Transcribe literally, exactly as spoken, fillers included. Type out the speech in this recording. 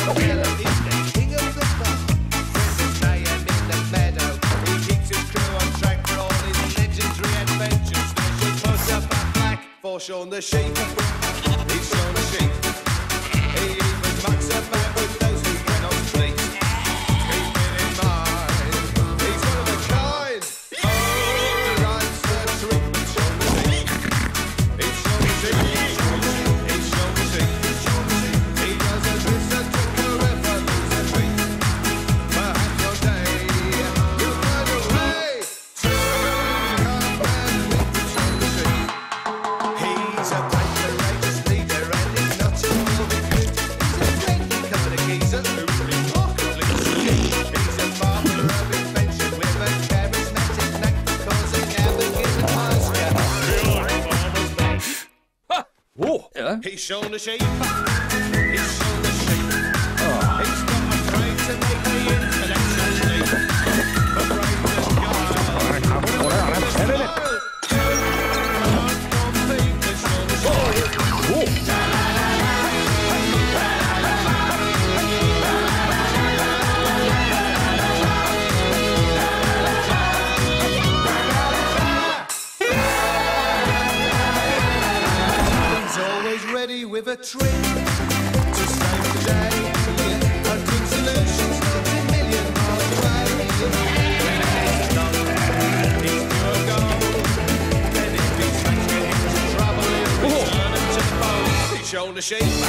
Shaun the sheep, he's Shaun the sheep. He even mucks about with those who cannot sleep. Keep it in mind, he's one of a kind. Oh, life's a treat with Shaun the sheep. He's Shaun the sheep, he's Shaun the sheep, he's Shaun the sheep, he's Shaun the sheep. He doesn't miss a trick or ever lose a treat. Perhaps your day will find a way to come and meet with Shaun the sheep. He's a great courageous leader and he's not at all bit good. He's a friendly kind of geezer who remarkably sweet. He's a father of invention with a charismatic knack for causing havoc in the pasture. Ha! Whoa! Yeah. He's Shaun the sheep. He's Shaun the sheep. He's not afraid to make the intellectual leap. Afraid to guile. With a trick to save the day, a good solution's not a million miles away. When it's done, it's pure gold. And if he's faced into trouble, he'll return him to the fold. He's Shaun the sheep.